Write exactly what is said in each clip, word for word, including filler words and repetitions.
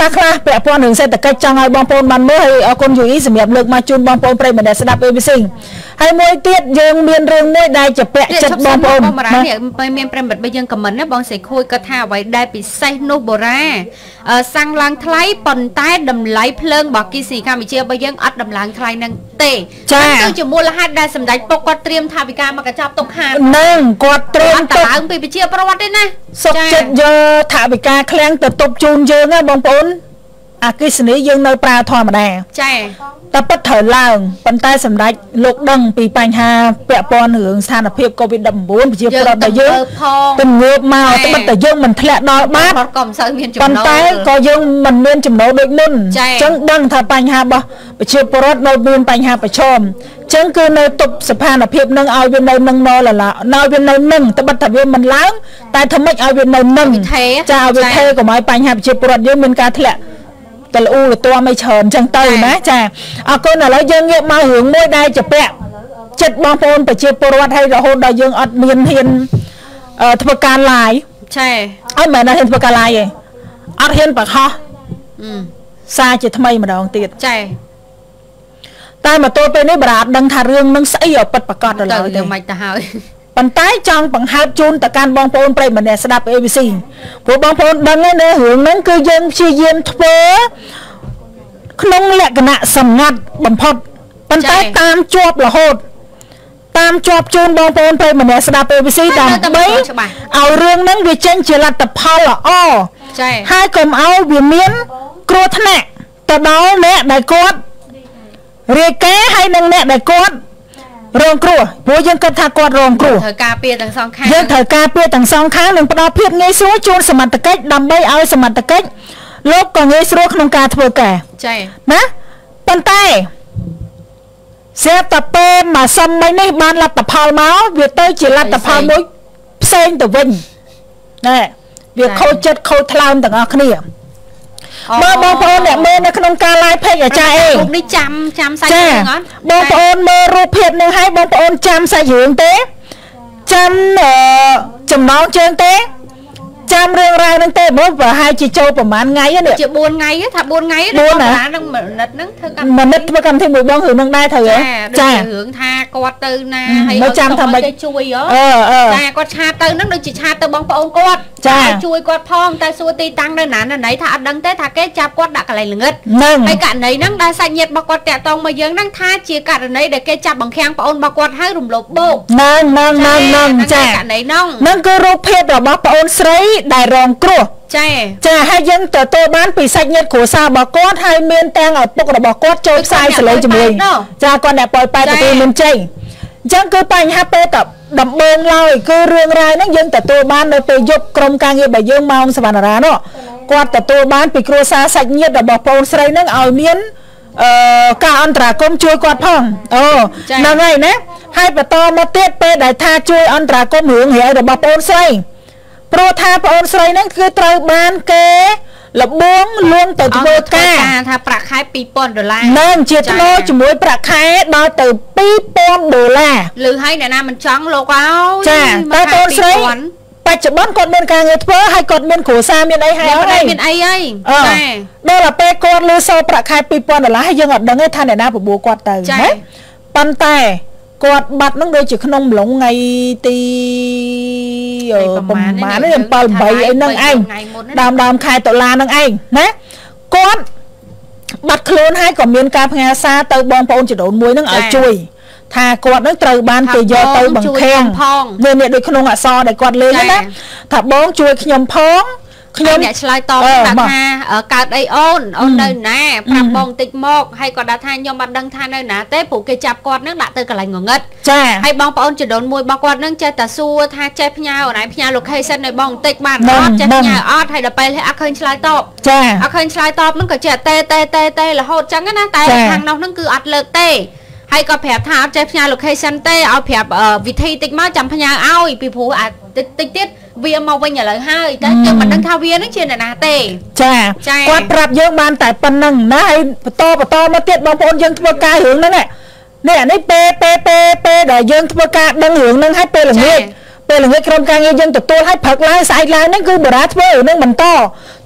ខ្លះពាក់ព័ន្ធនឹងសេដ្ឋកិច្ចចង់ឲ្យបងប្អូនបានមើលហើយអរគុណយូអ៊ីសម្រាប់លើកមកជូនបងប្អូនប្រិយមិត្តស្ដាប់ A B C ហើយមួយទៀតយើងមានរឿងមួយដែលជាពាក់ចិត្តបងប្អូនមានប្រិយមិត្តបើយើងខមមិនណាបងស្រីខួយគាត់ថាអ្វីដែលពិសេសនោះបូរ៉ាសាំងឡើងថ្លៃប៉ុន្តែតម្លៃភ្លើងរបស់គីស៊ីកម្ពុជាបើយើងអត់តម្លើងថ្លៃនឹងទេចាគឺជាមូលហេតុដែលសម្ដេចពុកគាត់ត្រៀមថាវិការមកកញ្ចប់ទុកខាននឹងគាត់ត្រៀមទុកឡើងពីប្រជាប្រដ្ឋទេណាសុខចិត្តយកថាវិការឃ្លាំងទៅទប់ជូនយើងណាបងប្អូនអគិសនីយើងនៅប្រើធម្មតាចាតែពិតត្រូវឡើងប៉ុន្តែសម្ដេចលោកដឹងពីបញ្ហាពាក់ព័ន្ធរឿងស្ថានភាព COVID ដប់ប្រាំបួនប្រជាប្រដ្ឋដែលយើងទំងើបមកត្បិតតែយើងមិនធ្លាក់ដល់បាតក៏មិនសូវមានចំណូលប៉ុន្តែក៏យើងមិនមានចំណូលដូចមុនអញ្ចឹងដឹងថាបញ្ហារបស់ប្រជាពលរដ្ឋនៅមានបញ្ហាប្រឈមអញ្ចឹងគឺនៅទប់ស្ថានភាពនឹងឲ្យវានៅនឹងណឡឡានៅវានៅនឹងត្បិតថាវាមិនឡើងតែធ្វើម៉េចឲ្យវានៅនឹងចាឲ្យវាថេរកុំឲ្យបញ្ហាប្រជាពលរដ្ឋយើងមានការធ្លាក់តលអ៊ូលតួមិនច្រើនអញ្ចឹងទៅណាចាអរគុណឥឡូវយើងងាកមករឿងមួយដែលជាពាក់ចិត្តបងប្អូនប្រជាពលរដ្ឋហើយរហូតដល់យើងអត់មានហ៊ានធ្វើការ live ចាអត់មែនហ៊ានធ្វើការ live ទេអត់ហ៊ានបង្ហោះសារជាថ្មីម្ដងទៀតចាតែមកទល់ពេលនេះបារអត់ដឹងថារឿងនឹងស្អីឲ្យពិតប្រាកដទៅឡើយទៅមិនទៅហើយប៉ុន្តែចង់បង្ហើបជូនទៅកាន់បងប្អូនប្រិយមិត្តអ្នកស្ដាប់ A B C ព្រោះបងប្អូនដឹងហើយណារឿងហ្នឹងគឺយើងព្យាយាមធ្វើក្នុងលក្ខណៈសម្ងាត់បំផុតប៉ុន្តែតាមជាប់រហូតតាមជាប់ជូនបងប្អូនប្រិយមិត្តអ្នកស្ដាប់ A B C ដើម្បីឲ្យរឿងហ្នឹងវាចេញជាលទ្ធផលល្អចា៎ហើយកុំឲ្យវាមានគ្រោះថ្នាក់ទៅដល់អ្នកដែលគាត់រាយការណ៍ហើយនឹងអ្នកដែលគាត់រងគ្រោះព្រោះយើងគិតថាគាត់រងគ្រោះត្រូវការពារទាំងសងខាងយើងត្រូវការពារទាំងសងខាងនិងផ្ដល់ភាពងាយស្រួលជូនសមត្ថកិច្ចដើម្បីឲ្យសមត្ថកិច្ចលោកក៏ងាយស្រួលក្នុងការធ្វើការចា៎ណាប៉ុន្តែស្រាប់តែពេលមកសំមិញនេះបានលទ្ធផលមកវាទៅជាលទ្ធផលមួយផ្សេងទៅវិញណែវាខូចចិត្តខូចថ្លើមទាំងអស់គ្នាមើលបងប្អូនអ្នកមើលនៅក្នុងការ live page អាចារ្យអេរូបនេះចាំចាំសាច់រឿងអត់បងប្អូនមើលរូបភាពនឹងឲ្យបងប្អូនចាំសាច់រឿងទេចាំចំណងជើងទេចាំរឿងរ៉ាវនឹងទេមើលប្រហែលជាចូលប្រហែលថ្ងៃនេះជាបួនថ្ងៃថាបួនថ្ងៃដល់ប្រហែលនឹងមិនិតហ្នឹងធ្វើកម្មមិនិតធ្វើកម្មវិធីមួយបងរឿងនឹងដែរត្រូវចារឿងថាគាត់ទៅណាហើយចាំថាមិនជួយអឺចាគាត់ឆាតទៅហ្នឹងដូចជាឆាតទៅបងប្អូនគាត់ចាជួយគាត់ផងតែសួរទីតាំងនៅណាណីថាអត់ដឹងទេថាគេចាប់គាត់ដាក់កន្លែងល្ងិតហើយករណីហ្នឹងដែលសាច់ញាតិរបស់គាត់តាក់ទងមកយើងហ្នឹងថាជាករណីដែលគេចាប់បង្ខាំងប្អូនរបស់គាត់ហើយរំលោភបោកហ្នឹងហ្នឹងហ្នឹងចាករណីហ្នឹងហ្នឹងគឺរូបភាពរបស់ប្អូនស្រីដែលរងគ្រោះចាចាហើយយើងទទួលបានពីសាច់ញាតិគ្រួសាររបស់គាត់ហើយមានទាំងឪពុករបស់គាត់ចូលផ្សាយសលេងជាមួយចាគាត់អ្នកប៉ោយប៉ែតទទួលមានជ័យអញ្ចឹងគឺបញ្ហាពេលតដំបូងឡើយគឺរឿងរ៉ាវហ្នឹងយើងទទួលបាននៅពេលយប់ក្រុមការងាររបស់យើងម៉ោងសវណ្ណរានោះគាត់ទទួលបានពីគ្រួសារសាច់ញាតិរបស់ប្អូនស្រីហ្នឹងឲ្យមានអឺការអន្តរាគមន៍ជួយគាត់ផងអូហ្នឹងហើយណាហើយបន្តមកទៀតពេលដែលថាជួយអន្តរាគមន៍រឿងរាវរបស់ប្អូនស្រីព្រោះថាប្អូនស្រីហ្នឹងគឺត្រូវបានគេលបងលួងទៅធ្វើការថាប្រាក់ខែពីរពាន់ដុល្លារនឹងជាថ្នូរជាមួយប្រាក់ខែដល់ទៅពីរពាន់ដុល្លារឬហើយអ្នកណាមិនចង់លោកអើយចាតែប្អូនស្រីបច្ចុប្បន្នគាត់មានការងារធ្វើហើយគាត់មានគ្រួសារមានអីហើយមានអីហើយចាដល់ទៅពេលគាត់លើសល់ប្រាក់ខែពីរពាន់ដុល្លារហើយយើងអត់ដឹងទេថាអ្នកណាបបួលគាត់ទៅណាប៉ុន្តែគាត់បាត់នឹងដូចជាក្នុងម្លងថ្ងៃទីប្រហែលនេះbảy 8អីហ្នឹងឯងដើមដើមខែតុលាហ្នឹងឯងណាគាត់បាត់ខ្លួនហើយក៏មានការផ្ញើសារទៅបងប្អូនចដូនមួយហ្នឹងឲ្យជួយថាគាត់នឹងត្រូវបានគេយកទៅបង្ខាំងវានេះដូចក្នុងអក្សរដែលគាត់លេងណាថាបងជួយខ្ញុំផងខ្ញុំអ្នកឆ្លើយតបថាថាកើតអីអូនអូននៅណាប្រាប់បងតិចមកហើយគាត់ដាក់ថាខ្ញុំអត់ដឹងថានៅណាទេព្រោះគេចាប់គាត់នឹងដាក់ទៅកន្លែងងងឹតចាហើយបងប្អូនចដូនមួយរបស់គាត់នឹងចេះតែសួរថាចេះផ្ញើអូនឯងផ្ញើ location ឲ្យបងបន្តិចបានអត់ចេះផ្ញើអត់ហើយដល់ពេលអត់ឃើញឆ្លើយតបចាអត់ឃើញឆ្លើយតបនឹងក៏ចេះតេតេតេតេរហូតចឹងណាតែខាងនោះនឹងគឺអត់លើកទេហើយក៏ប្រាប់ថាអត់ចេះផ្ញើ location ទេឲ្យប្រាប់វិធីតិចមកចាំផ្ញើឲ្យពីព្រោះអាតិចតិចទៀតវាមកវិញឥឡូវហើយតែយើងមិនដឹងថាវានឹងជាអ្នកណាទេចាគាត់ប្រាប់យើងបានតែប៉ុណ្្នឹងណាហើយបន្តបន្តមកទៀតបងប្អូនយើងធ្វើការរឿងហ្នឹងនេះនេះពេលពេលពេលពេលដែលយើងធ្វើការដឹងរឿងហ្នឹងហើយពេលល្ងាចពេលល្ងាចក្រុមការងារយើងទទួលឲ្យព្រឹកឡើងស្អែកឡើងហ្នឹងគឺបារាធ្វើរឿងហ្នឹងបន្ត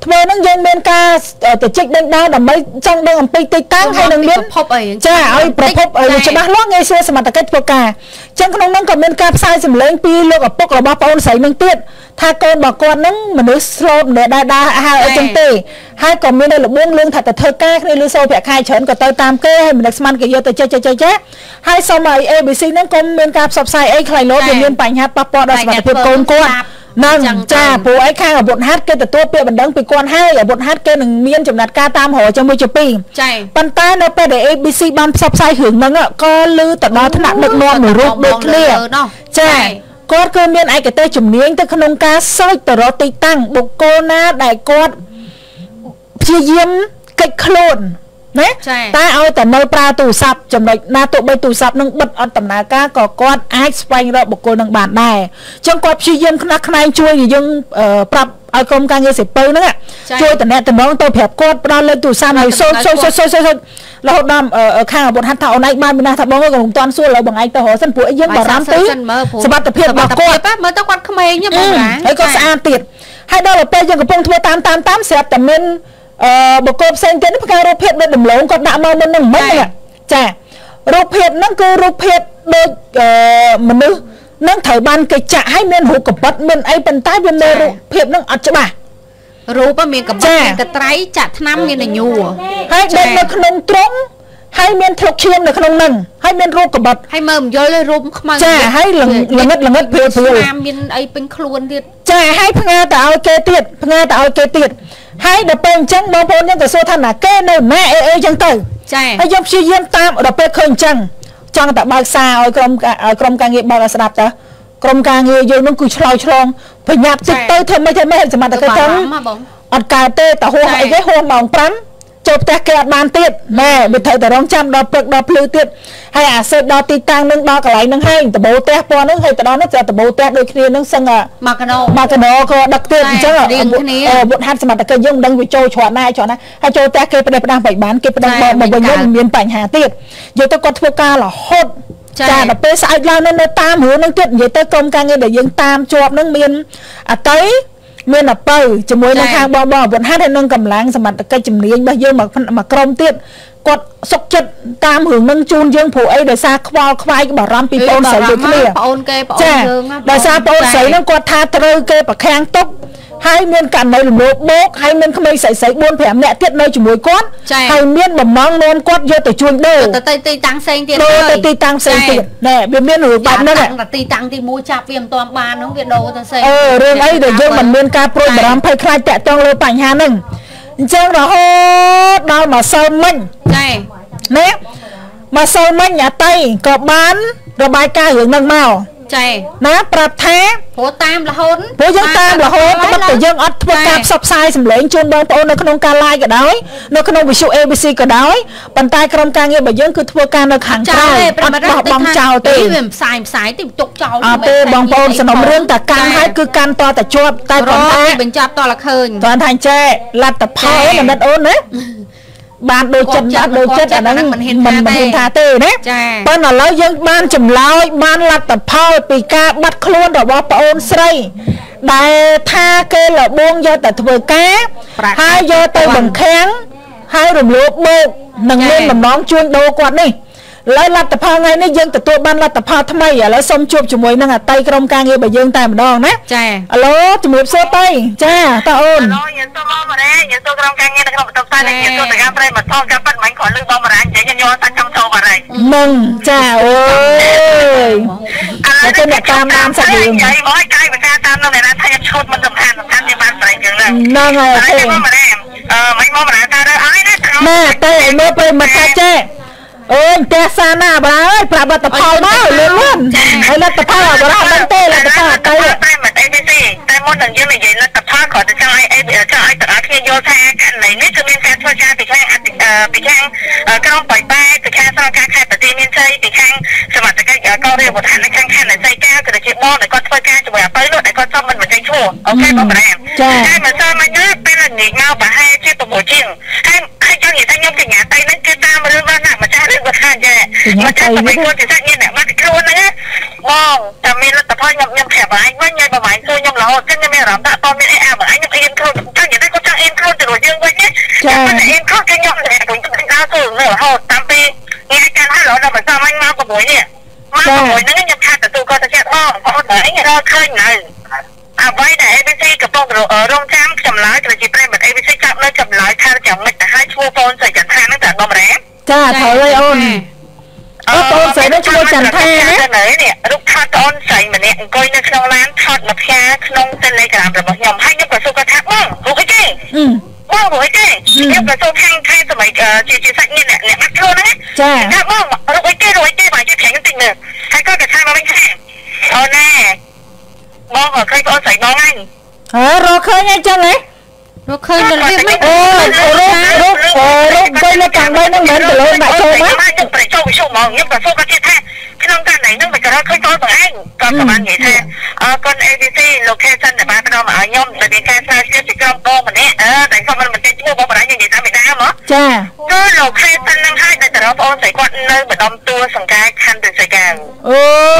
ធ្វើនឹងយើងមានការទៅជិះដេញដោលដើម្បីចង់ដឹងអំពីទីតាំងហើយនឹងមានប្រភពអីចាឲ្យប្រភពច្បាស់លាស់ងាយស្រួលសមត្ថកិច្ចធ្វើការចឹងក្នុងនោះក៏មានការផ្សាយសម្លេងពីលោកឪពុករបស់ប្អូនស្រីនឹងទៀតថាកូនរបស់គាត់នឹងមនុស្សស្លូតដែលដែរដែរហៅអីចឹងទេហើយក៏មានលបួងលឿងថាទៅធ្វើការគ្នាលឺសូរប្រាក់ខែច្រើនក៏ទៅតាមគេហើយមិនដឹកស្មានគេយកទៅចេះចេះចេះចេះហើយសូមឲ្យ A B C ហ្នឹងក៏មានការផ្សព្វផ្សាយអីខ្លៃលោវាមានបញ្ហាប៉ះពាល់ដល់សុខភាពកូនគាត់នឹងចាព្រោះអីខាងអាវុធហត្ថគេទទួលពាក្យបណ្ដឹងពីគាត់ហើយអាវុធហត្ថគេនឹងមានចំណាត់ការតាមរយជាមួយជាពីរចាប៉ុន្តែនៅពេលដែល A B C បានផ្សព្វផ្សាយរឿងហ្នឹងក៏លឺទៅដល់ថ្នាក់ដឹកនាំមួយរូបដូចគ្នាចាគាត់គឺមានឯកទេសជំនាញទៅក្នុងការសើចទៅរកទីតាំងបុគ្គលណាដែលគាត់ព្យាយាមកិច្ចខ្លួនណាតែឲ្យតែនៅប្រើទូរស័ព្ទចំណុចណាទោះបីទូរស័ព្ទនឹងបិទអត់ដំណើរការក៏គាត់អាចស្វែងរកបុគ្គលនឹងបានដែរអញ្ចឹងគាត់ព្យាយាមខ្នះខ្នែងជួយយើងប្រាប់ឲ្យក្រុមការងារសិពៅហ្នឹងជួយតំណែងតំណងទៅប្រាប់គាត់ផ្ដល់លេខទូរស័ព្ទឲ្យសូនសូនសូនសូនសូនរហូតដល់ខាងអាវុធហត្ថថាអូនឯងបានមានណាថាបងក៏មិនតាន់សួរឡើយបងឯងទៅរកសិនព្រោះយើងបារម្ភពីសុខភាពរបស់គាត់មើលទៅគាត់ក្មេងហ្នឹងបងណាហើយក៏ស្អាតទៀតហើយដល់ពេលយើងកំពុងធ្វើតាមតាមតាមស្រាប់តែមានអឺបកគោផ្សេងទៀតផ្កាយរូបភាពដូចដំឡូងគាត់ដាក់មកមុននឹងមិនចារូបភាពហ្នឹងគឺរូបភាពដូចមនុស្សនឹងត្រូវបានគេចាក់ឲ្យមានរូបកបិតមានអីប៉ុន្តែវាមានរូបភាពហ្នឹងអត់ច្បាស់រូបមានកបិតមានកត្រៃចាក់ថ្នាំមានញួរហើយដូចនៅក្នុងទ្រុងហើយមានធ្លុកឈាមនៅក្នុងហ្នឹងហើយមានរូបកបិតហើយមើលមិនយល់ទេរូបខ្មៅចាហើយល្ងិតល្ងិតព្រាលព្រាលមានអីពេញខ្លួនទៀតចាហើយផ្ងាទៅឲ្យគេទៀតផ្ងាទៅឲ្យគេទៀតហើយដល់ពេលអញ្ចឹងបងប្អូនយើងទៅសួរថាណាគេនៅណាអីអីអញ្ចឹងទៅចាហើយយើងព្យាយាមតាមដល់ពេលឃើញអញ្ចឹងចង់តែបើកសារឲ្យក្រុមឲ្យក្រុមការងារបើកឲ្យស្ដាប់ទៅក្រុមការងារយើងនឹងគឺឆ្លោយឆ្លងប្រញាប់តិចទៅធ្វើមិនធ្វើមិនសមត្ថកិច្ចចឹងអត់កើតទេតើហួសអីគេហួសម៉ោង5ចូលផ្ទះគេអត់បានទៀតណែវាត្រូវតែរងចាំដល់ព្រឹកដល់ភ្លឺទៀតហើយអាសេតដល់ទីតាំងនឹងដល់កន្លែងនឹងហើយដបោផ្ទះពណ៌នឹងហើយទៅដល់នោះត្រូវដបោផ្ទះដូចគ្នានឹងសឹងមកកណោមកកណោក៏ដឹកទៀតអញ្ចឹងវុធហត្ថសមត្ថកិច្ចយើងមិនដឹងវាចូលច្រត់ណាច្រត់ណាហើយចូលផ្ទះគេផ្ដេសផ្ដាស់បៃបានគេផ្ដេសមកមកវិញមិនមានបញ្ហាទៀតយកទៅគាត់ធ្វើការរហូតចាដល់ពេលស្អែកឡើងនៅតាមរឿងនឹងទៀតនិយាយទៅក្រុមការងារដែលយើងតាមជាប់នឹងមានអតីមានអពៅជាមួយនឹងខាងបងបងអាវុធហត្ថហើយនឹងកម្លាំងសមត្ថកិច្ចជំនាញរបស់យើងមកមកក្រុមទៀតគាត់សុកចិត្តតាមរឿងនឹងជូនយើងព្រោះអីដោយសារខ្វល់ខ្វាយបារម្ភពីបងស្រីដូចគ្នាបងគេបងយើងដោយសារបងស្រីនឹងគាត់ថាត្រូវគេប្រខាំងទុកហើយមានករណីលំលោភបោកហើយមានក្មេងស្រីស្រីbốn 5នាក់ទៀតនៅជាមួយគាត់ហើយមានបំណងនាំគាត់យកទៅជួញដូរទៅទៅទីតាំងផ្សេងទៀតទៅទីតាំងផ្សេងទៀតណែវាមានរឿងបែបហ្នឹងទីតាំងទីមួយចាប់វាមិនទាន់បានហ្នឹងវាដូរទៅផ្សេងអឺរឿងអីដែលយើងមិនមានការប្រួយបារម្ភភ័យខ្លាចតាក់ទងលើបញ្ហាហ្នឹងអញ្ចឹងរហូតដល់មកសិលមិញចាណែមកសិលមិញអាតៃក៏បានរបាយការណ៍រឿងហ្នឹងមកចាណាប្រាប់ថាព្រោះតាមរហូតព្រោះយើងតាមរហូតតែតែយើងអត់ធ្វើការផ្សព្វផ្សាយសម្លេងជូនបងប្អូននៅក្នុងការ live ក៏ដោយនៅក្នុងវិទ្យុ A B C ក៏ដោយប៉ុន្តែក្រុមការងាររបស់យើងគឺធ្វើការនៅខាងក្រៅអត់បោះបង់ចោលទេវាផ្សាយផ្សាយទីទុកចោលអត់ទេបងប្អូនសំណុំរឿងតែកាន់ឲ្យគឺកាន់តតែជាប់តែប៉ុន្តែបញ្ចប់តតែឃើញតើថាចេះលទ្ធផលបណ្ឌិតអូនណាបានដូចចិត្តបានដូចចិត្តអាហ្នឹងមិនមិនហ៊ានថាទេណាប៉ុន្តែឥឡូវយើងបានចម្លើយបានលទ្ធផលពីការបាត់ខ្លួនរបស់ប្អូនស្រីដែលថាគេលបួងយកតែធ្វើការហើយយកទៅបង្ខាំងហើយរំលោភបោកនឹងមានបំណងជួញដូរគាត់នេះឡើយលទ្ធផលថ្ងៃនេះយើងទទួលបានលទ្ធផលថ្មីឥឡូវសូមជួបជាមួយនឹងអតីតក្រុមការងាររបស់យើងតែម្ដងណាចាឥឡូវជំរាបសួរទៅចាតើអូនឡូយើងសូមមករ៉េយើងសូមក្រុមការងារនៅក្នុងបន្ទប់ផ្សាយយើងសូមទៅការប្រេមកថតការប៉ាត់មិញគ្រាន់លើបងមរ៉ានិយាយខ្ញុំយកសាច់ចង់ចូលបារ៉េនឹងចាអូយឥឡូវទៅអ្នកតាមតាមសាច់យើងនិយាយមកឲ្យកាយវិការតាមនៅអ្នកណាថាឈុតមិនសំខាន់សំខាន់ជាបានប្រេយើងហ្នឹងហ្នឹងហើយអូខេបងមរ៉ាអឺមិញបងមរ៉ាថារើឲ្យណាម៉ែតែមើលពេលមកថាចេះអូយផ្ទះសាណាបើអើយប្រាប់លទ្ធផលមកលឿនលឿនហើយលទ្ធផលអត់រហមិនទេលទ្ធផលទៅតែមិនអីទេតែមុននឹងយើងនិយាយលទ្ធផលគាត់ទៅចង់ឲ្យអីចង់ឲ្យទាំងអស់គ្នាយល់ថាករណីនេះគឺមានការធ្វើការពីខាងពីខាងក្រុមបៃបែពីខាងស្រុកការខេត្តប្រទីមានជ័យពីខាងសមត្ថកិច្ចកោរៀបវត្តនៅខាងខណ្ឌនៃសៃការក៏ជាបងដែលគាត់ធ្វើការជាមួយអពៅនោះដែលគាត់សុំមិនបញ្ចេញឈ្មោះអូខេបងប្រាំតែមិនសើមកនេះពេលនិយាយមកប្រហែលជាប្រមូលជាងហើយហើយចង់និយាយថាខ្ញុំកញ្ញាតៃហ្នឹងគឺតាមរឿងបានណាម្ចាស់រឿងគាត់ថាចេះម្ចាស់តែគាត់ជាសាច់ញាតិអ្នកបាត់ខ្លួនហ្នឹងបងតែមានលទ្ធផលខ្ញុំខ្ញុំប្រាប់ឯងវិញញ៉ៃបងឯងជួយខ្ញុំរហូតចឹងខ្ញុំមានអារម្មណ៍ថាតើមានអីអាបងឯងខ្ញុំអៀនខ្លួនចង់និយាយថាគាត់ចង់អៀនរួចយើងវិញណាចាអ៊ីនខុសគេខ្ញុំតែខ្ញុំទៅដល់គឺនៅរហូតតាមពីថ្ងៃកាន់ហើយរហូតដល់បើសមអញមក6នេះមក6ហ្នឹងខ្ញុំថាទទួលគាត់ទៅចិត្តបងបងតែអញរកឃើញនៅអ្វីដែល เอ บี ซี កំពុងរងចាំចម្លើយប្រជាប្រិយមិត្ត เอ บี ซี ចាប់នៅចម្លើយថាយ៉ាងម៉េចទៅឲ្យឈ្មោះបងស្រីចន្ទថាហ្នឹងតែបងរ៉ាចាត្រូវហើយអូនអូបងស្រីនោះឈ្មោះចន្ទថាណានេះរូបថតអូនស្រីម្នាក់អង្គុយនៅក្នុងឡានថតមកផ្សាយក្នុង Telegram របស់ខ្ញុំហើយខ្ញុំក៏សួរគាត់ថាបងរូបអីគេបងរូបអីគេខ្ញុំក៏សួរខាងខាងសម័យជាជាសាច់ញាតិអ្នកបាត់ខ្លួនហ្នឹងចាថាបងរូបអីគេរូបអីគេបងជួយប្រាំងបន្តិចមើលហើយគាត់ក៏ថាមកវិញថាអូនណាបងក៏ឃើញបងស្រីបងហ្នឹងអើរកឃើញអីចឹងហ៎រកឃើញរបៀបមិនអូរូបរូបរូបទៅនៅខាងដីហ្នឹងមិនទៅលើដាក់ចូលមកខ្ញុំប្រជុំវិសុំហ្មងខ្ញុំក៏សួរគាត់ទៀតថាក្នុងករណីហ្នឹងមិនក៏ឃើញបងបងឯងគាត់ក៏បាននិយាយថាអរគុណ เอ บี ซี location ដែលបានផ្ដល់មកឲ្យខ្ញុំតែមានការស្រាវជ្រាវពីក្រុមបងម្នាក់អឺតែខ្ញុំមិនមិនចេះឈ្មោះបងបរាញ់និយាយតាមមេដាមកចាគឺ location ហ្នឹងហើយតែតើបងស្រីគាត់នៅម្ដុំទួលសង្កាយខណ្ឌព្រះសីកាអូ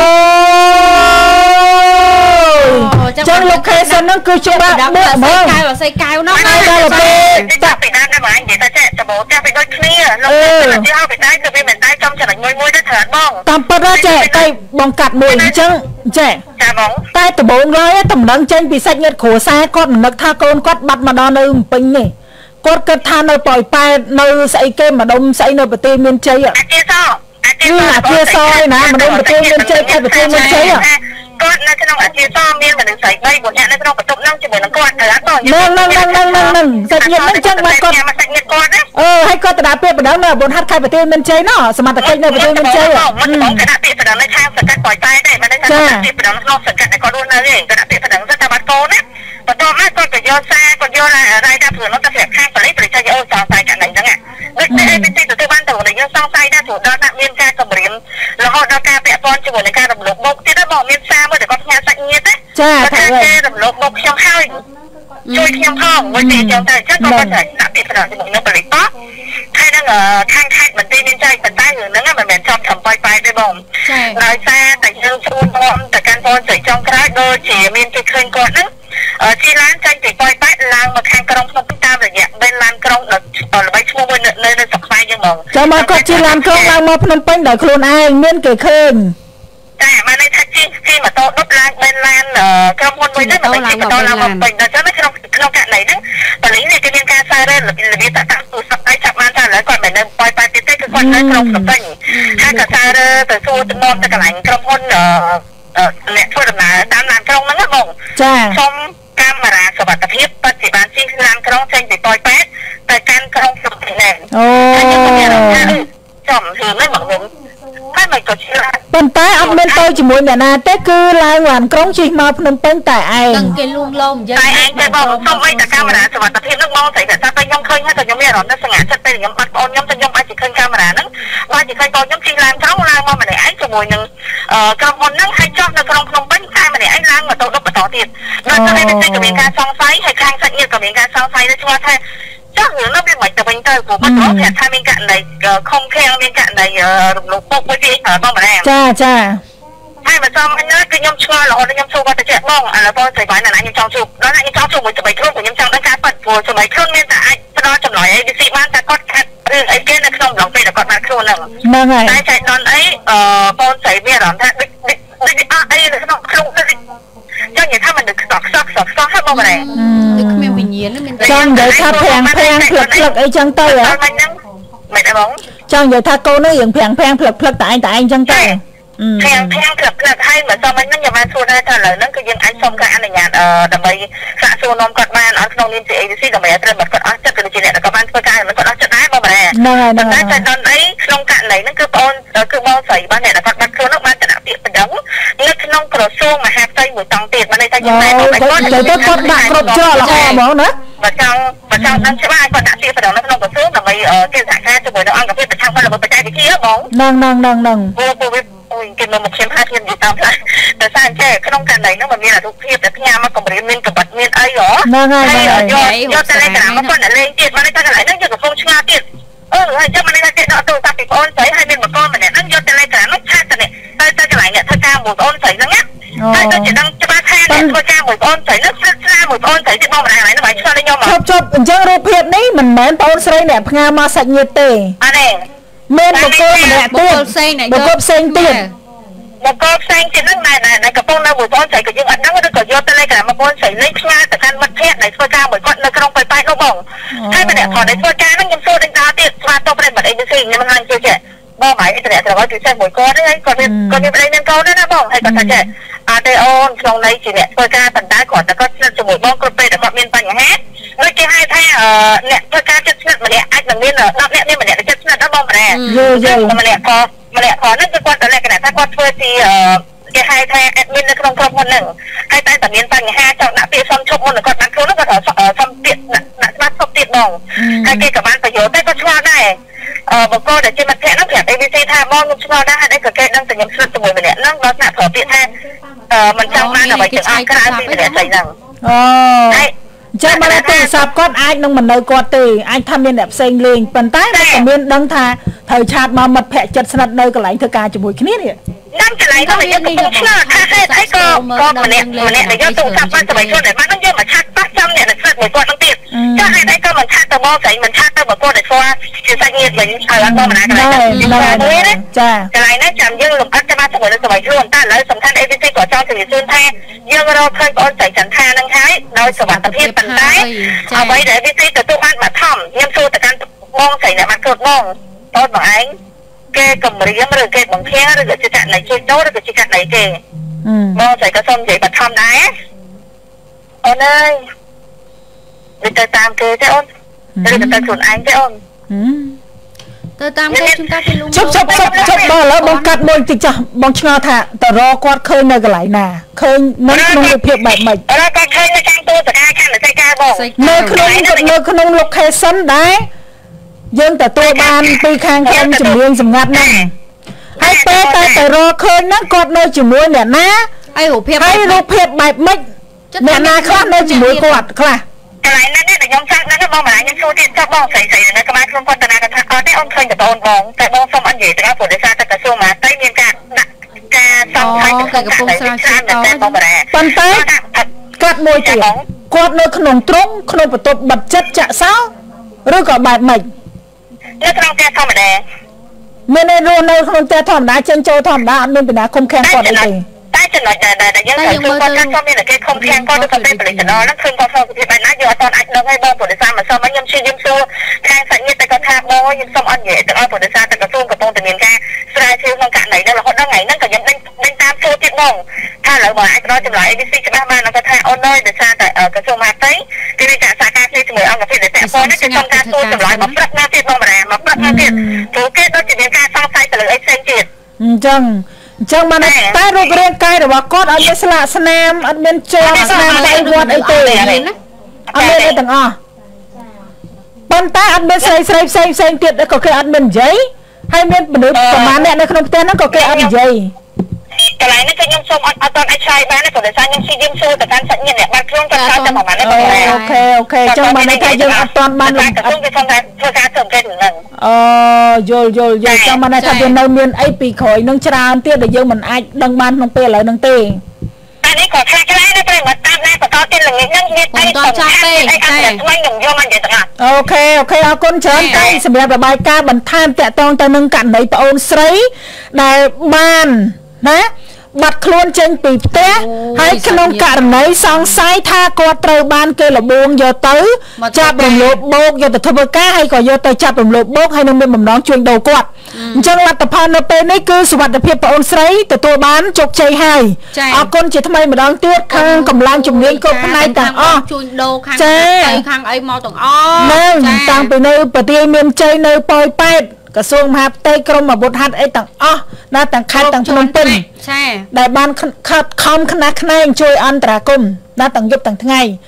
ចឹង location ហ្នឹងគឺច្បាស់មើលហ្មងកៅសីកៅនោះហើយដល់ពេលតាពីណាដែរបងនិយាយថាចេះតបតែពីដូចគ្នា location ទីហៅពីណាគឺវាមិនតែចំចំណុចមួយមួយទេច្រើនបងតាមពិតចេះតែបងកាត់មួយអញ្ចឹងចេះចាបងតែដំបូងឡើយតំណឹងចេញពីសាច់ញាតិគ្រួសារគាត់មិននឹកថាកូនគាត់បាត់មកដល់នៅភ្នំពេញនេះគាត់គិតថានៅប៉ោយប៉ែតនៅស្អីគេម្ដុំស្អីនៅប្រទេសមានជ័យអាគារសអាគារសអាគារសឯណាម្ដុំប្រទេសមានជ័យខេត្តប្រទេសមានជ័យគាត់នៅក្នុងអាគារសមានមនុស្សស្រីបីbốnនាក់នៅក្នុងបន្ទប់ហ្នឹងជាមួយនឹងគាត់ត្រូវអត់បងហ្នឹងហ្នឹងហ្នឹងហ្នឹងហ្នឹងសាច់ញាតិហ្នឹងចឹងបានគាត់សាច់ញាតិគាត់ណាអឺហើយគាត់ទៅដាក់ពាក្យបណ្ដឹងនៅបុនហាត់ខេត្តប្រទេសមានជ័យណោះសមត្ថកិច្ចនៅប្រទេសមានជ័យមិនបងគាត់ដាក់ពាក្យបណ្ដឹងនៅខាងសង្កាត់ប៉ោយប៉ែតទេមិនได้ថាពាក្យបណ្ដឹងក្នុងសង្កាត់ដែលគាត់រស់នៅទេគាត់ដាក់ពាក្យបណ្ដឹងទៅតាមបាត់កូនណាបន្ទាប់មកគាត់ក៏យកសារគាត់យករាយការណ៍ព្រោះនោះទៅប្រាប់ខាងប៉ូលីសប្រជាជនអូសង្ស័យកាន់ហ្នឹងដូចតែ เอ บี ซี ទៅបានទៅយើងសង្ស័យដែរព្រោះដល់ដាក់មានការគម្រាមរហូតដល់ការពាក់ព័ន្ធជាមួយនឹងការរំលោភមុខទៀតមកមានសារមួយដែលគាត់ផ្ញើសាច់ញាតិចាថាគេរំលោភមុខខ្ញុំហើយជួយខ្ញុំផងមួយទីចឹងទៅចឹងគាត់ក៏ដាក់ពាក្យបណ្ដឹងជាមួយនឹងប៉ូលីសតហើយនឹងខាងខេត្តបន្ទាយមានជ័យប៉ុន្តែរឿងហ្នឹងមិនមែនចំចំបាយបាយទេបងដោយសារតែយើងជួនបងទៅកាន់បងស្រីចុងក្រោយដូចជាមានគេឃើញគាត់ហ្នឹងជីឡានចេញពីប៉ោយប៉ែតឡើងមកខាងក្រុងភ្នំពេញតាមរយៈបេនឡានក្រុងដល់ល្បីឈ្មោះមួយនៅនៅស្រុកខ្មែរយើងហ្មងចាំមកគាត់ជីឡានក្រុងឡើងមកភ្នំពេញដោយខ្លួនឯងមានគេឃើញតែមកន័យថាជីជីម៉ូតូដុតឡើងបេនឡានក្រុមហ៊ុនមួយហ្នឹងមិនជីម៉ូតូឡើងមកពេញដល់ចឹងក្នុងក្នុងករណីហ្នឹងប៉ូលីសនេះគេមានការសារររបៀបតាតាមទូរស័ព្ទឲ្យចាប់បានថាឥឡូវគាត់មិននៅប៉ោយប៉ែតទៀតទេគឺគាត់នៅក្នុងភ្នំពេញហើយក៏សារទៅសួរទៅនាំទៅកន្លែងក្រុមហ៊ុនអ្នកធ្វើដំណើរតាមឡានក្រុងហ្នឹងបងចាសូមកាមេរ៉ាសុវត្ថិភាពបច្ចុប្បន្នជិះឡានក្រុងចេញពីប៉ោយប៉ែតទៅកាន់ក្រុងភ្នំពេញដែរអូហើយខ្ញុំមានអារម្មណ៍ថាចំហឺមិនមកវិញហើយមិនក៏ឆ្លាតប៉ុន្តែអត់មានទៅជាមួយអ្នកណាទេគឺឡើងឡានក្រុងជិះមកភ្នំពេញតែឯងនឹងគេលួងលោមអញ្ចឹងតែឯងទេបងសូមឲ្យតែកាមេរ៉ាសុវត្ថិភាពហ្នឹងមកស្រីតែថាខ្ញុំឃើញហើយតែខ្ញុំមានអារម្មណ៍ថាស្ងាត់ចិត្តពេលខ្ញុំបាត់បងខ្ញុំតែខ្ញុំអាចឃើញកាមេរ៉ាហ្នឹងអាចឃើញបងខ្ញុំជិះឡានក្រុងឡើងមកម្នាក់ឯងជាមួយនឹងក្រុមហ៊ុនហ្នឹងហើយចុះនៅក្រុងភ្នំពេញតែម្នាក់ឯងឡើងម៉ូតូដុបបន្តទៀតដល់ទៅឯនេះក៏មានការសង្ស័យហើយខាងសាច់ញាតិក៏មានការសង្ស័យដែរឆ្លោះថាចុះរឿងនោះវាមិនទៅវិញទៅព្រោះមិនtrorថាថាមានករណីខំខាំងមានករណីរំលោភមុខមួយទៀតបងម្នាក់ចាចាហើយបើសមអញគឺខ្ញុំឆ្ងល់រហូតខ្ញុំសួរគាត់ទៅចេះបងឥឡូវបងស្រីបានណាខ្ញុំចង់ជួបដល់ខ្ញុំចង់ជួបមួយស្បែកខ្លួនខ្ញុំចង់ដឹងការប៉ັດព្រោះស្បែកខ្លួនមានតែអាចផ្ដល់ចម្លើយ เอ บี ซี បានតែគាត់ខាត់រឿងអីគេនៅក្នុងឡងពេលដែលគាត់បានខ្លួនហ្នឹងហ្នឹងហើយតែចៃដន្យអីអឺបងស្រីមានអារម្មណ៍ថាដូចដូចអត់អីនៅក្នុងខ្លួនដូចចឹងនិយាយថាមិនដឹកខ្សោះខ្សោះខ្សោះខ្សោះហើយបងម្នាក់ដូចគ្មានវិញ្ញាណមានចង់និយាយថាប្រាំងប្រាំងផ្លឹកផ្លឹកអីចឹងទៅហ៎មិនដែរបងចង់និយាយថាកូននឹងរៀងប្រាំងប្រាំងផ្លឹកផ្លឹកតែឯងតែឯងចឹងទៅប្រាំងប្រាំងផ្លឹកផ្លឹកហើយបើសមហ្នឹងខ្ញុំបានសួរថាឥឡូវហ្នឹងគឺយើងអាចសុំការអនុញ្ញាតដើម្បីសាកសួរនាំគាត់បានអត់ក្នុងនាមជា เอ บี ซี ដើម្បីឲ្យត្រូវបាត់គាត់អស់ចិត្តគឺជាអ្នកដែលគាត់បានធ្វើការមិនគាត់អស់ចិត្តដែរបងម្នាក់ហ្នឹងហើយហ្នឹងហើយតែដល់អីក្នុងករណីហ្នឹងគឺបងគឺបងស្រីបានអ្នកដែលគាត់បាត់ខ្លួនហ្នឹងបានទៅដាក់ពាក្យបណ្ដឹងនៅក្នុងក្រសួងមហាផ្ទៃមួយតង់ទៀតបានន័យថាយើងតែបងគាត់ទៅគាត់ដាក់គ្រប់ច្រកល្អហ្មងណាបើចង់បើចង់ដឹងច្បាស់គាត់ដាក់ពាក្យបណ្ដឹងនៅក្នុងក្រសួងដើម្បីគេសហការជាមួយនឹងអង្គភាពប្រឆាំងបល្បច្ចេកវិទ្យាបងហ្នឹងហ្នឹងហ្នឹងហ្នឹងព្រោះព្រោះអូយគេមកមកខ្ញុំហាត់ខ្ញុំនិយាយតាមផ្លូវតែសារអញ្ចឹងក្នុងករណីហ្នឹងมันមានរូបភាពតែផ្ញើមកគម្រាមមានកបិតមានអីហ៎ហ្នឹងហើយយកយក Telegram មកគាត់លេងទៀតមកតែកន្លែងហ្នឹងយើងកំពុងឆ្ងាយទៀតអឺហើយចាំមិនថាគេដកទូរស័ព្ទពីបងស្រីហើយមានមកកូនម្នាក់ហ្នឹងយក Telegram នោះឆាតទៅនេះទៅទៅកន្លែងអ្នកធ្វើការមួយបងស្រីហ្នឹងណាហើយទៅជាដឹងច្បាស់ថាអ្នកធ្វើការមួយបងស្រីហ្នឹងស្រិតស្រាមមួយបងស្រីទៀតបងម្នាក់ហ្នឹងបាយឆ្លល់ខ្ញុំជប់ជប់អញ្ចឹងរូបភាពនេះមិនមែនបងស្រីអ្នកផ្ញើមកសាច់ញាតិទេអត់ទេមានបុគ្គលម្នាក់ទៀតបុគ្គលផ្សេងទៀតបុគ្គលផ្សេងទៀតហ្នឹងដែលកំពុងនៅមួយបងស្រីក៏យើងអត់ដឹងឬក៏យកទៅលេខតាមបងស្រីលេខផ្ញើទៅកាន់មិត្តភ័ក្តិដែលធ្វើការមួយគាត់នៅក្នុងបៃប៉ែនោះបងហើយម្នាក់គាត់ដែលធ្វើការហ្នឹងខ្ញុំសួរដេញតាទៀតស្វាតបប្រិមត្តអីទៅខ្ញុំហ្នឹងជួយចេះបងបាយតែត្រូវឲ្យពិសេសមួយគាត់ហ្នឹងគាត់មានគាត់មានប្តីមានកូនដែរណាបងហើយគាត់ថាចេះអត់ទេអូនក្នុងន័យជាអ្នកធ្វើការបណ្ដាគាត់តែគាត់ស្និទ្ធជាមួយបងគ្រប់ពេលដែលគាត់មានបញ្ហាដូចគេហៅថាអ្នកធ្វើការចិត្តស្និទ្ធម្នាក់អាចនឹងមានដប់អ្នកនេះម្នាក់ចិត្តស្និទ្ធដល់បងម្នាក់យូរយូរម្នាក់ក៏ម្នាក់ក៏ហ្នឹងគឺគាត់តែលក្ខណៈថាគាត់ធ្វើជាគេហៅថា admin នៅក្នុងក្រុមហ៊ុនហ្នឹងហើយតែតែមានបញ្ហាចង់ដាក់ពាក្យសុំឈប់មុនគាត់បានខ្លួនគាត់ត្រូវសុំពាក្យដាក់ស្មាតឈប់ទៀតបងហើយគេក៏បានប្រយោជន៍តែគាត់ឆ្ងល់ដែរអឺបកគោដែលជាមិត្តភក្តិហ្នឹងប្រាប់ A B C ថាបងខ្ញុំឆ្ងល់ដែរហើយក៏គេដឹងតែខ្ញុំស្និទ្ធជាមួយម្នាក់ហ្នឹងដល់ថ្នាក់ប្រាប់ពាក្យថាអឺមិនចង់បានអ្វីទាំងអស់ក្រៅពីម្នាក់ស្រីហ្នឹងអូចាំមកទូរស័ព្ទគាត់អាចនឹងមិននៅគាត់ទេអាចថាមានអ្នកផ្សេងលេងប៉ុន្តែគាត់ក៏មានដឹងថាត្រូវឆាតមកមិត្តភក្តិចិត្តស្និទ្ធនៅកន្លែងធ្វើការជាមួយគ្នានេះតាមកន្លែងហ្នឹងយើងកំពុងឆ្លើយថាហេតុអីក៏ក៏ម្នាក់ម្នាក់ដែលយកទូរស័ព្ទបានទៅខ្លួនដែលបាននឹងយើងមកឆាតប៉ះចំអ្នកដែលស្និទ្ធមួយគាត់ហ្នឹងទៀតចាហេតុអីក៏មិនឆាតទៅមកស្រីមិនឆាតទៅបកគាត់ដែលធ្វើជាសាច់ញាតិវិញហើយអត់ទៅណាកន្លែងហ្នឹងចាកន្លែងហ្នឹងចាំយើងលំអិតចាំជាមួយនឹងស្រីខ្លួនតែឥឡូវសំខាន់ A B C ក៏ចង់ជម្រាបជូនថាយើងរកឃើញបងស្រីចន្ទថាហ្នឹងហើយដោយសុវត្ថិភាពប៉ុន្តែអ្វីដែល A B C ទទួលបានបឋមខ្ញុំសួរទៅកាន់បងស្រីអ្នកបានគ្រប់បងបងបងឯងគេកំរៀងឬគេបង្ខាំងឬក៏ជាករណីជួយដូរឬក៏ជាករណីទេបងស្រីក៏សូមនិយាយបឋមដែរអូនអើយវាទៅតាមគេទេអូនឬក៏ទៅខ្លួនឯងទេអូនទៅតាមគេchúng taទៅលុំជប់ជប់ជប់ជប់ដល់ឥឡូវបងកាត់មួយតិចចាស់បងឆ្ងល់ថាតរគាត់ឃើញនៅកន្លែងណាឃើញនៅក្នុងរូបភាពបែបម៉េចអរគាត់ឃើញនៅខាងទូតកាខាងនៅសេការបងនៅក្នុងនៅក្នុង location ដែរយើងទទួលបានពីខាងក្រុមជំនាញសម្ងាត់ហ្នឹងហើយពេលតែទៅរកឃើញហ្នឹងគាត់នៅជាមួយអ្នកណាហើយរូបភាពហើយរូបភាពបែបម៉េចអ្នកណាខ្លះនៅជាមួយគាត់ខ្លះកន្លែងហ្នឹងដែលខ្ញុំចង់ហ្នឹងបងម្លាយខ្ញុំសួរទៀតចុះបងស្រីស្រីនៅក្បែរខ្លួនគាត់តាណាគាត់ថាអត់ទេអូនឃើញតែបងបងតែបងសុំអត់និយាយទៅព្រោះដោយសារតែក្រសួងមហាផ្ទៃមានការដាក់ការសំខាន់ទៅកំពុងស្រាវជ្រាវតប៉ុន្តែកាត់មួយទៀតគាត់នៅក្នុងទ្រុងក្នុងបន្ទប់បិទជិតចាក់សោឬក៏បែបម៉េចនៅក្នុងផ្ទះធម្មតាមាននៅរស់នៅក្នុងផ្ទះធម្មតាចេញចូលធម្មតាអត់មានបណ្ណាឃុំឃាំងគាត់អីទេតែចំណុចដែលដែលយើងត្រូវគាត់ថាគាត់មានគេឃុំឃាំងគាត់ទៅពេលបរិយាកាសហ្នឹងឃើញគាត់ធ្វើពីបែបណាយើងអត់ទាន់អាចដឹងឲ្យបងពុទ្ធសាសនាមកសុំខ្ញុំជឿខ្ញុំសួរខាងសាច់ញាតិតែគាត់ថាបងខ្ញុំសុំអត់និយាយទៅឲ្យពុទ្ធសាសនាតែក្រសួងកំពុងតែមានការស្រាវជ្រាវក្នុងករណីហ្នឹងរហូតដល់ថ្ងៃហ្នឹងក៏ខ្ញុំដេញដេញតាមសួរទៀតបងថាឥឡូវបងអាចផ្ដល់ចម្លើយ A B C ច្បាស់បានគាត់ថាអូនអើយដោយសារតែក្រសួងមហាផ្ទៃគេមានការសហការគ្នាជាមួយអង្គភាពដែលពាក់ព័ន្ធនេះគឺសុំការសួរចម្លើយមកព្រឹកណាទៀតបងម្នាក់មកព្រឹកណាទៀតព្រោះគេដូចជាមានការសង្ស័យទៅលើអីផ្សេងទៀតអញ្ចឹងអញ្ចឹងបានតែរូបរាងកាយរបស់គាត់អត់មានស្លាកស្នាមអត់មានជាប់ស្នាមដៃវត្តអីទេអត់មានអីទាំងអស់ប៉ុន្តែអត់មានស្រីស្រីផ្សេងផ្សេងទៀតក៏គេអត់មាននិយាយហើយមានមនុស្សប្រហែលអ្នកនៅក្នុងផ្ទះហ្នឹងក៏គេអត់និយាយកន្លែងនេះគឺខ្ញុំសូមអត់អត់អាចឆ្លើយបានទេព្រោះដោយសារខ្ញុំស៊ីយើងសួរទៅកាន់សាច់ញាតិអ្នកបានខ្លួនគាត់ឆ្លើយតែប្រហែលនេះអូខេអូខេអញ្ចឹងបានន័យថាយើងអត់ទាន់បានអត់គឺគេសុំតែធ្វើការសង្កេតហ្នឹងអូយល់យល់យល់ចាំបានន័យថាវានៅមានអីពីក្រោយនឹងច្រើនទៀតដែលយើងមិនអាចដឹងបានក្នុងពេលឥឡូវហ្នឹងទេតែនេះក៏ខ្លះខ្លះណាព្រមតាមណាបន្តទៀតល្ងាចហ្នឹងមានអីបន្តចាប់ទេតែថ្មីខ្ញុំយកមកនិយាយទាំងអស់អូខេអូខេអរគុណច្រើនតែសម្រាប់របាយការណ៍បន្ថែមតាក់ទងទៅនឹងករណីប្អូនស្រីដែលបានណាបាត់ខ្លួនចេញពីផ្ទះហើយក្នុងករណីសង្ស័យថាគាត់ត្រូវបានគេលបួងយកទៅចាប់រំលោភបោកយកទៅធ្វើការហើយក៏យកទៅចាប់រំលោភបោកហើយនឹងមានបំណងជួញដូរគាត់អញ្ចឹងលទ្ធផលនៅពេលនេះគឺសុវត្ថិភាពបងអូនស្រីទទួលបានជោគជ័យហើយអរគុណជាថ្មីម្ដងទៀតខាងកម្លាំងជំនាញគ្រប់ផ្នែកទាំងអស់ជួញដូរខាងទៅខាងអីមកទាំងអស់នៅតាំងពីនៅប្រទេសមានជ័យនៅប៉ោយប៉ែតក្រសួងមហាផ្ទៃក្រមអាវុធហត្ថអីទាំងអស់ណាទាំងខេត្តទាំងភ្នំពេញចាដែលបានខិតខំខ្នះខ្នែងជួយអន្តរាគមន៍ណាទាំងយប់ទាំងថ្ងៃ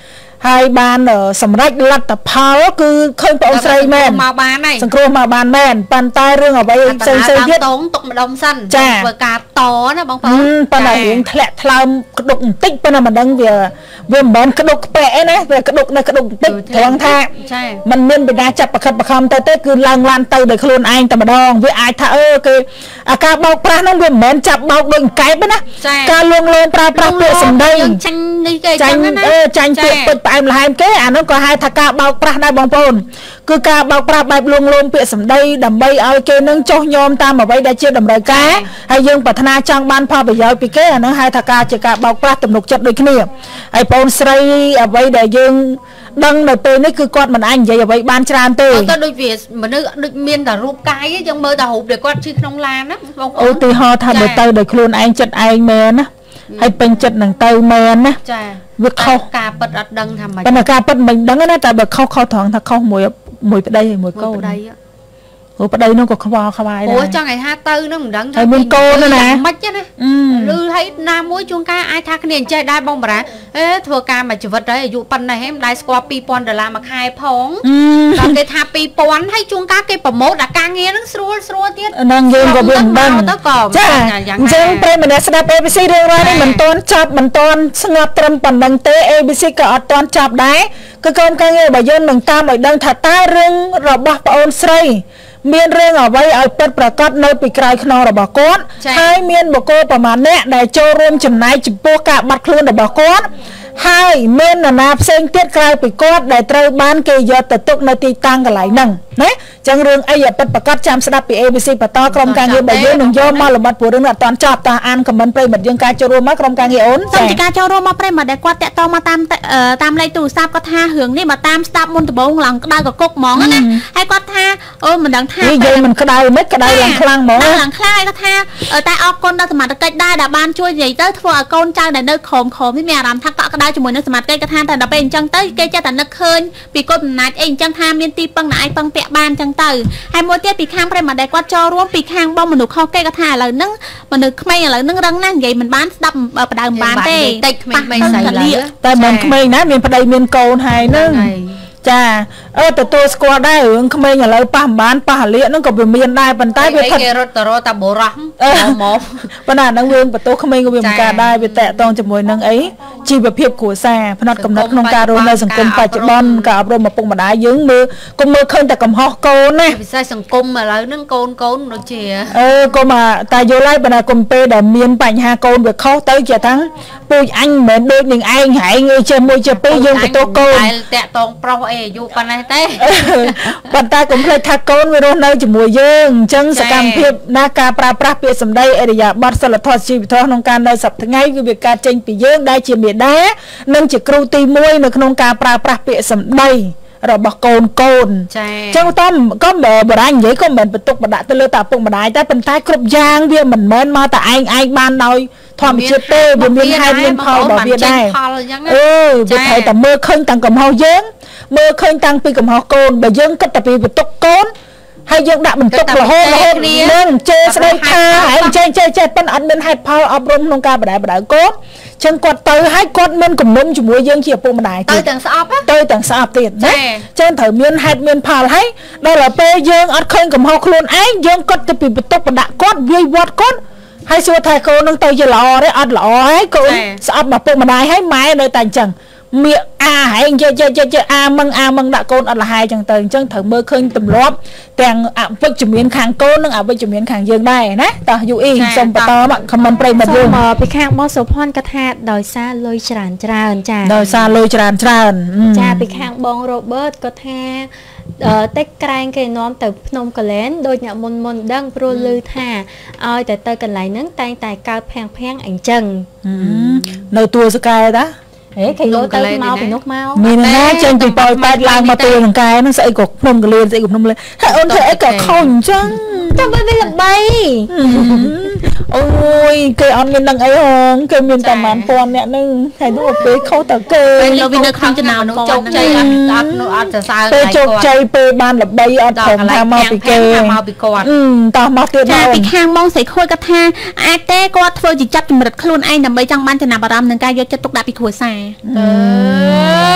ហើយបានសម្រេចលទ្ធផលគឺឃើញបងស្រីមែនមកបានហើយសង្គ្រោះមកបានមែនប៉ុន្តែរឿងអ្វីផ្សេងផ្សេងទៀតតងទុកម្ដុំសិនធ្វើការតណាបងប្អូនប៉ុន្តែរឿងធ្លាក់ថ្លើមក្តុកបន្តិចប៉ុន្តែមិនដឹងវាវាមិនមែនក្តុកក្បែកអីណាវាក្តុកនៅក្តុកបន្តិចត្រង់ថាมันមានបិតាចាប់ប្រខិតប្រខំទៅទៅគឺឡើងឡានទៅដោយខ្លួនឯងតែម្ដងវាអាចថាអឺគេអាការបោកប្រាស់ហ្នឹងវាមិនមែនចាប់បោកដូចកែបណាការលួងលោមប្រើប្រាស់ពាក្យសម្ដីចាញ់នេះគេចាញ់អឺចាញ់ពាក្យពេចផ្អែមល្ហែមគេអានោះក៏ហៅថាការបោកប្រាស់ដែរបងប្អូនគឺការបោកប្រាស់បែបលួងលោមពាក្យសម្ដីដើម្បីឲ្យគេនឹងចុះញោមតាមអ្វីដែលជាតម្រូវការហើយយើងប្រាថ្នាចង់បានផលប្រយោជន៍ពីគេអានោះហៅថាការជាការបោកប្រាស់ទំនុកចិត្តដូចគ្នាហើយបងស្រីអ្វីដែលយើងដឹងនៅពេលនេះគឺគាត់មិនអាចនិយាយអ្វីបានច្រើនទេទៅដូចវាមនុស្សដូចមានតែរូបកាយយើងមើលតែរូបដែលគាត់ជិះក្នុងឡានណាបងប្អូនឧទាហរណ៍ថាបើទៅដោយខ្លួនឯងចិត្តឯងមែនណាហើយពេញចិត្តនឹងទៅមែនណាចាវាខុសការពិតអត់ដឹងថាម៉េចប៉ុន្តែការពិតមិនដឹងណាតែបើខុសខុសត្រង់ថាខុសមួយមួយប្តីហើយមួយកូនប្តីអូប្តីនោះក៏ខ្វល់ខ្វាយដែរអូចង់ឲ្យថាទៅនឹងមិនដឹងថាមានកូនណាមិនទេណាឬហើយណាមួយជួនកាលអាចថាគ្នាអញ្ចេះដែរបងបារាអេធ្វើការមួយជីវិតហើយអាយុប៉ុណ្ណេះហេមិនដែរស្គាល់ពីរពាន់ដុល្លារមួយខែផងដល់គេថាពីរពាន់ហើយជួនកាលគេប្រម៉ូទអាការងារហ្នឹងស្រួលស្រួលទៀតហ្នឹងយើងក៏វាមិនដឹងចាអញ្ចឹងពេលម្នាក់ស្ដាប់ A B C រឿងរ៉ាវនេះមិនទាន់ចប់មិនទាន់ស្ងាត់ត្រឹមប៉ុណ្្នឹងទេ A B C ក៏អត់ទាន់ចប់ដែរគឺកូនការងាររបស់យើងនឹងតាមឲ្យដឹងថាតើរឿងរបស់ប្អូនស្រីមានរឿងអ្វីឲ្យពិតប្រាកដនៅពីក្រោយខ្នងរបស់គាត់ហើយមានបុគ្គលប្រមាណអ្នកដែលចូលរួមចំណែកចំពោះការបាត់ខ្លួនរបស់គាត់ហើយមាននរណាផ្សេងទៀតក្រៅពីគាត់ដែលត្រូវបានគេយកទៅទុកនៅទីតាំងកន្លែងហ្នឹងណាចឹងរឿងអីឲ្យពិតប្រាកដចាំស្ដាប់ពី A B C បន្តក្រុមការងាររបស់យើងនឹងយកមកលំបាត់ព្រោះរឿងអត់តាន់ចប់តើអានខមមិនប្រិមិត្តយើងការចូលរួមមកក្រុមការងារអូនសូមជាការចូលរួមមកប្រិមិត្តដែលគាត់តាក់ទងមកតាមតាមលេខទូរស័ព្ទគាត់ថារឿងនេះមកតាមស្ដាប់មុនដំបូងឡើងក្តៅកគុកហ្មងណាហើយគាត់ថាអូមិនដឹងថានិយាយមិនក្តៅមិនក្តៅឡើងខ្លាំងហ្មងឡើងខ្លាំងហើយគាត់ថាតែអរគុណដល់សមត្ថកិច្ចដែរដែលបានជួយនិយាយទៅធ្វើឲ្យកូនចៅដែលនៅក្រោមក្រោមនេះមានអារម្មណ៍ថាកក់ក្តៅជាមួយនឹងសមត្ថកិច្ចគាត់ថាតែដល់ពេលអញ្ចឹងទៅគេចេះតែនឹកឃើញពីគុណអំណាចអីអញ្ចឹងថាមានទីពឹងណាអាចពឹងពាក់បានអញ្ចឹងទៅហើយមួយទៀតពីខាងប្រិមត្តដែលគាត់ចូលរួមពីខាងបងមនុស្សខុសគេគាត់ថាឥឡូវហ្នឹងមនុស្សក្មេងឥឡូវហ្នឹងរឹងណាស់និយាយមិនបានស្ដាប់បដៅមិនបានទេតិចក្មេងមិនស្អីឡើយតែមិនក្មេងណាមានប្តីមានកូនហើយហ្នឹងចាអឺទទួលស្គាល់ដែររឿងក្មេងឥឡូវប៉ះមិនបានប៉ះអាលៀកហ្នឹងក៏វាមានដែរប៉ុន្តែវាគេរត់ទៅរត់តាបរោះមកប៉ុន្តែហ្នឹងរឿងបន្ទោសក្មេងក៏វាមិនកើតដែរវាតាក់ទងជាមួយនឹងអីជីវភាពគ្រួសារផ្នែកកំណត់ក្នុងការរស់នៅសង្គមបច្ចុប្បន្នការអប់រំឪពុកម្ដាយយើងមើលកុំមើលឃើញតែកំហុសកូនណាពិសេសសង្គមឥឡូវហ្នឹងកូនកូនដូចជាអឺកុំតែយល់ហើយបើណាកុំពេលដែលមានបញ្ហាកូនវាខុសទៅជាថាពូជអញមិនមែនដូចនឹងឯងហែងអីចេះមួយចេះពីរយើងបន្ទោសកូនតែតាក់ទងប្រុសអីអាយុប៉ុណ្ណេះទេប៉ុន្តែកុំភ្លេចថាកូនវារស់នៅជាមួយយើងអញ្ចឹងសកម្មភាពណាការប្រើប្រាស់ពាក្យសម្ដីអរិយាប័ត្រសិលធម៌ជីវធម៌ក្នុងការនៅសប្តាហ៍ថ្ងៃគឺវាកើតចេញពីយើងដែលជាមេដានិងជាគ្រូទីមួយនៅក្នុងការប្រើប្រាស់ពាក្យសម្ដីរបស់កូនកូនចា៎អញ្ចឹងតើក៏បរាញនិយាយក៏មិនបន្ទុកបដាក់ទៅលើតាពុកម្ដាយតែប៉ុន្តែគ្រប់យ៉ាងវាមិនមែនមកតែឯងឯងបានដោយធម្មជាតិទេវាមានហេតុមានផលរបស់វាដែរអឺវាត្រូវតែមើលឃើញតាំងកំហុសយើងមើលឃើញតាំងពីកំហុសកូនបើយើងគិតតែពីបន្ទុកកូនហើយយើងដាក់បន្ទុករហូតរហូតនឹងជេរស្ដីថាហើយចេះចេះចេះប៉ុន្តែអត់មានហេតុផលអប់រំក្នុងការបដៅបដៅកូនចឹងគាត់ទៅហើយគាត់មានគំនុំជាមួយយើងជាឪពុកម្ដាយទៅទាំងស្អប់ទៅទាំងស្អប់ទៀតណាចឹងត្រូវមានហេតុមានផលហើយដល់ពេលយើងអត់ឃើញកំហុសខ្លួនឯងយើងគាត់ទៅពីបន្ទុកបដាក់គាត់វាយវត្តគាត់ហើយសួរថាកូននឹងទៅជាល្អទេអត់ល្អហើយកូនស្អប់មកពុកម្ដាយហើយម៉ែនៅតែអញ្ចឹងមៀកអាហែងចេះចេះចេះអាមឹងអាមឹងដាក់កូនអត់លះហើយអញ្ចឹងទៅអញ្ចឹងត្រូវមើលឃើញទម្លាប់ទាំងអវិជ្ជមានខាងកូននិងអវិជ្ជមានខាងយើងដែរណាតោះយូអ៊ីសូមបន្តមកខមមិនប្រិមត្តយើងមកពីខាងបងសុផាន់គាត់ថាដោយសារលុយច្រើនច្រើនចាដោយសារលុយច្រើនច្រើនចាពីខាងបងរ៉ូបឺតគាត់ថាតែក្រែងគេនាំទៅភ្នំកលែនដូចអ្នកមុនមុនដឹងព្រោះឮថាឲ្យតែទៅកន្លែងហ្នឹងតែងតែកើតផាំងផាំងអញ្ចឹងនៅទួលសកែតាហេគេយកទៅមកពីនោះមកមានណាចេញពីប៉ោយប៉ែតឡើងមកទួលនឹងកែហ្នឹងស្អីក៏ភ្នំកលៀនស្អីក៏ភ្នំលេហើយអូនធ្វើអីក៏ខុសអញ្ចឹងចាំបើវាល្បីអូយគេអត់មានដឹងអីហងគេមានតែប្រហែលពាន់អ្នកហ្នឹងហើយនោះពេលខុសតើគេពេលលោកវានៅក្នុងចំណោមនោះជោគជ័យអត់អត់អត់សរសើរពេលជោគជ័យពេលបានល្បីអត់ព្រមថាមកពីគេមកពីគាត់តោះមកទៀតចាពីខាងបងស្រីខួយគាត់ថាអាចទេគាត់ធ្វើជាចាប់ចម្រិតខ្លួនឯងដើម្បីចង់បានចំណាប់អារម្មណ៍នឹងការយកចិត្តទុកដាក់ពីគ្រួសារអឺមានដ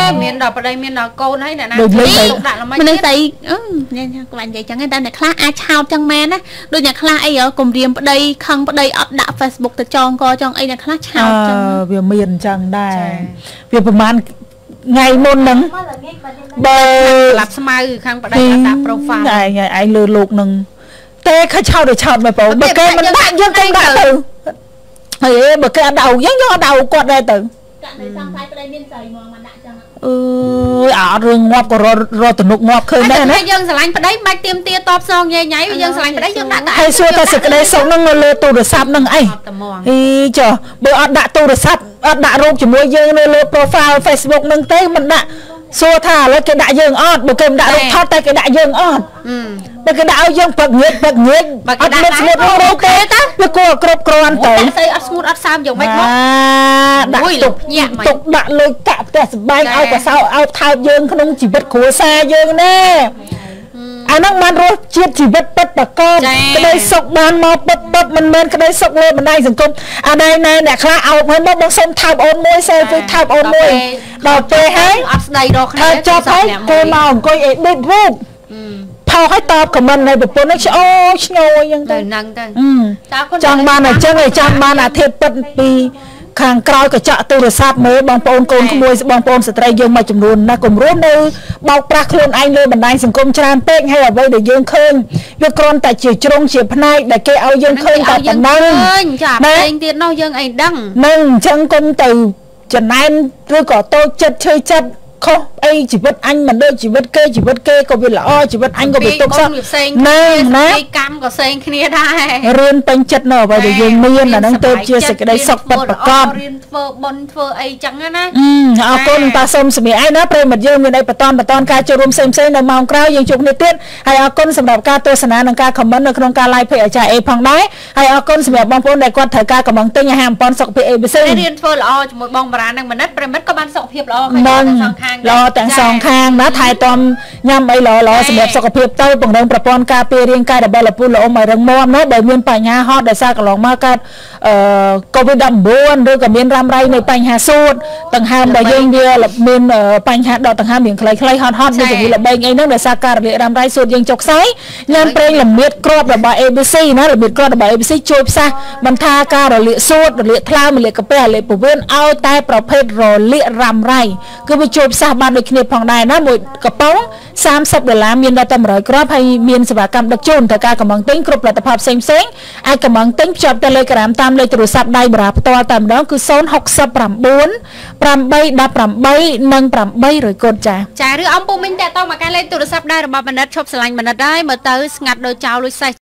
ប្តីមានដល់កូនហើយអ្នកណាដូចលេងទុកដាក់ល្មិចមនុស្សស្អីអឺញ៉ាំក្បាញ់និយាយចឹងតែអ្នកខ្លះអាចឆោតចឹងមែនណាដូចអ្នកខ្លះអីគំរាមប្តីខឹងប្តីអត់ដាក់ Facebook ទៅចងកចងអីអ្នកខ្លះឆោតចឹងវាមានអញ្ចឹងដែរវាប្រហែលថ្ងៃមុនហ្នឹងបើស្លាប់ស្មៅខាងប្តីអត់ដាក់ profile ឯងឯងលើលោកនឹងតែខឆោតទៅឆោតមកបងបើគេមិនដាក់យើងទៅដាក់ទៅហើយបើគេអត់ដាក់យើងយើងអត់ដាក់គាត់ដែរទៅចាក់នៅសង្ស័យប្តីមានស្រីមកមកដាក់ចឹងអឺអត់រឿងងាប់ក៏រត់ទំនុកងាប់ឃើញដែរណាយើងស្រឡាញ់ប្តីបាច់ទៀមទាតបសងយាយញ៉ៃយើងស្រឡាញ់ប្តីយើងដាក់តែហើយសួរតែសេចក្តីសុខនឹងលើទូរស័ព្ទនឹងអីអីចុះបើអត់ដាក់ទូរស័ព្ទអត់ដាក់រូបជាមួយយើងនៅលើ profile Facebook នឹងទេមិនដាក់សួរថាឥឡូវគេដាក់យើងអត់បើគេមិនដាក់រូបថតតែគេដាក់យើងអត់បើគេដាក់ឲ្យយើងព្រឹកងៀតព្រឹកងៀតអត់មានស្ងួតរូបទេតាវាគួរគ្រប់គ្រាន់ទៅស្អីអត់ស្ងួតអត់សើមយ៉ាងម៉េចមកដាក់ទុកញាក់ទុកដាក់លុយកាក់ផ្ទះសម្បែងឲ្យកសោឲ្យថើបយើងក្នុងជីវិតគ្រួសារយើងណែអាហ្នឹងបានរសជាតិជីវិតពិតប្រាកដក្តីសុខបានមកពិតពិតមិនមែនក្តីសុខលើបណ្ដាញសង្គមអាណែណែអ្នកខ្លះអោបហើយមកបងសុំថើបអូនមួយសេវីថើបអូនមួយដល់ពេលហើយអត់ស្ដីរកគ្នាចប់ហើយគេមកអង្គុយអេឌីតរូបផោឲ្យតបខមមិនឲ្យប្រពន្ធនេះឆ្អូឆ្ងយអញ្ចឹងទៅហ្នឹងទៅចង់បានអញ្ចឹងឯងចង់បានអាធិបពិតពីខាងក្រោយកញ្ចក់ទូរស័ព្ទមើលបងប្អូនកូនក្មួយបងប្អូនស្ត្រីយើងមួយចំនួនណាគំរូនៅបោកប្រាស់ខ្លួនឯងលើបណ្ដាញសង្គមច្រើនពេកហើយអ្វីដែលយើងឃើញវាគ្រាន់តែជាជ្រុងជាផ្នែកដែលគេឲ្យយើងឃើញតែប៉ុណ្ណឹងចាផ្សេងទៀតនោះយើងអីដឹងនឹងអញ្ចឹងគុំទៅចំណែនឬក៏តូចចិត្តឈឺចិត្តខុសអីជីវិតអញមិនដូចជីវិតគេជីវិតគេក៏វាល្អជីវិតអញក៏វាទុកសោះណាណាកម្មក៏ផ្សេងគ្នាដែររៀនពេញចិត្តនៅអ្វីដែលយើងមានអាហ្នឹងទៅជាសេចក្តីសុខពិតប្រាកដរៀនធ្វើបុណ្យធ្វើអីចឹងណាអរគុណតាសូមសម្រាប់ឯណាប្រិមិត្តយើងមានអីបន្តបន្តការចូលរួមផ្សេងផ្សេងនៅម៉ោងក្រោយយើងជួបគ្នាទៀតហើយអរគុណសម្រាប់ការទស្សនានិងការខមមិននៅក្នុងការ live page អាចារ្យអេផងដែរហើយអរគុណសម្រាប់បងប្អូនដែលគាត់ត្រូវការកំងទិញអាហារអំប៉នសុខភាព អេ ប៊ី ស៊ីរៀនធ្វើល្អជាមួយបងបារានិងមនិតប្រិមិត្តក៏បានសុខភាពល្អឃើញទាំងសងខាងល្អទាំងសងខាងណាថែទាំញ៉ាំអីល្អល្អសម្រាប់សុខភាពទៅពង្រឹងប្រព័ន្ធការពាររាងកាយរបស់លពូល្អឲ្យរឹងមាំណាបើមានបញ្ហាហត់ដោយសារកន្លងមកកើតអឺ កូវីដ ដប់เก้า ឬក៏មានរ៉ាំរ៉ៃនៅបញ្ហាសួតដង្ហើមដែលយើងវាមានបញ្ហាដកដង្ហើមរៀងខ្លីៗហត់ហត់មានជំងឺល្បែងអីហ្នឹងដោយសារការរលាករ៉ាំរ៉ៃសួតយើងចុកខ្សែញ៉ាំប្រេងល្មៀតគ្រាប់របស់ អេ ប៊ី ស៊ី ណាល្មៀតគ្រាប់របស់ អេ ប៊ី ស៊ី ជួយផ្សះបន្ថែមការរលាកសួតរលាកថ្លើមរលាកកាពះរលាកពោះវៀនឲ្យតែប្រភេទរលាករ៉ាំរ៉ៃគឺវាជួយផ្សះបានដូចគ្នាផងដែរណាមួយកំប៉ុងសាមសិបដុល្លារមានដល់តែmột trămគ្រាប់ហើយមានសេវាកម្មដឹកជូនទៅការកំងទិញគ្រប់ផលិតផលផ្សេងផ្សេងអាចកំងទិញភ្ជាប់ Telegram តាមលេខទូរស័ព្ទដៃបារាផ្ទាល់តែម្ដងគឺศูนย์ หก สิบ เก้า แปด แปด หนึ่ง แปด និងแปด រយកូនចាចាឬអំពូមិញតើតមកការលេខទូរស័ព្ទដែររបស់បណ្ឌិតឈប់ស្រឡាញ់បណ្ឌិតដែរមើលទៅស្ងាត់ដូចចោលលួចសេះ